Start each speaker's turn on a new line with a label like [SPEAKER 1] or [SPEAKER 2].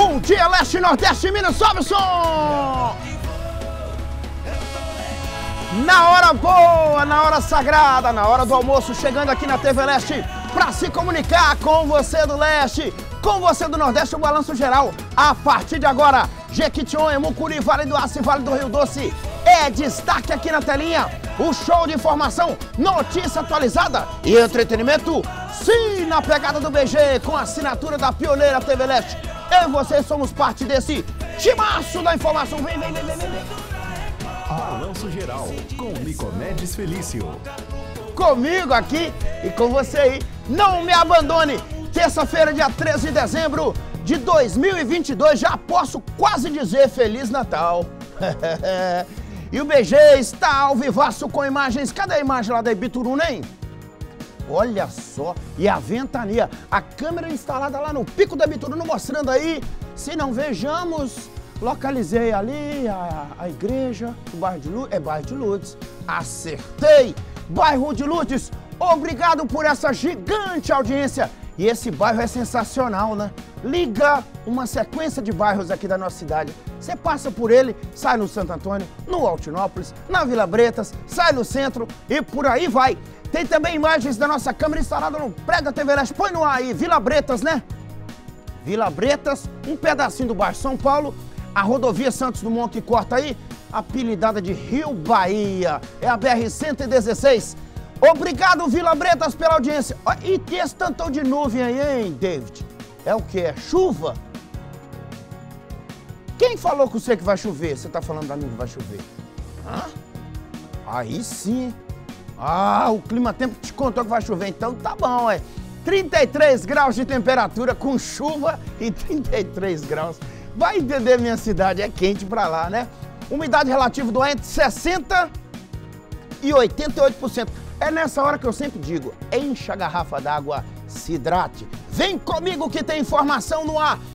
[SPEAKER 1] Bom dia, Leste, Nordeste, Minas, sobe o som! Na hora boa, na hora sagrada, na hora do almoço, chegando aqui na TV Leste para se comunicar com você do Leste, com você do Nordeste, o Balanço Geral. A partir de agora, Jequitinhonha, Mucuri, Vale do Aço e Vale do Rio Doce é destaque aqui na telinha. O show de informação, notícia atualizada e entretenimento, sim, na pegada do BG, com a assinatura da pioneira TV Leste. Eu e vocês somos parte desse timaço da informação. Vem.
[SPEAKER 2] Balanço Geral, com Nicomedes Felício.
[SPEAKER 1] Comigo aqui e com você aí. Não me abandone. Terça-feira, dia 13 de dezembro de 2022. Já posso quase dizer Feliz Natal. E o BG está ao vivaço com imagens. Cadê a imagem lá da Ibituruna, hein? Olha só. E a ventania. A câmera instalada lá no pico da Ibituruna mostrando aí. Se não vejamos... Localizei ali a igreja, o bairro de Lourdes. É bairro de Lourdes. Acertei! Bairro de Lourdes. Obrigado por essa gigante audiência. E esse bairro é sensacional, né? Liga uma sequência de bairros aqui da nossa cidade. Você passa por ele, sai no Santo Antônio, no Altinópolis, na Vila Bretas, sai no centro e por aí vai. Tem também imagens da nossa câmera instalada no prédio da TV Leste. Põe no ar aí, Vila Bretas, né? Vila Bretas, um pedacinho do bairro São Paulo. A rodovia Santos Dumont que corta aí, apelidada de Rio Bahia, é a BR-116. Obrigado, Vila Bretas, pela audiência. E tem esse tantão de nuvem aí, hein, David? É o quê? É chuva? Quem falou com você que vai chover? Você tá falando da nuvem que vai chover? Hã? Aí sim. O clima-tempo te contou que vai chover, então tá bom, 33 graus de temperatura com chuva e 33 graus. Vai entender, minha cidade é quente pra lá, né? Umidade relativa do ar entre 60% e 88%. É nessa hora que eu sempre digo, encha a garrafa d'água, se hidrate. Vem comigo que tem informação no ar.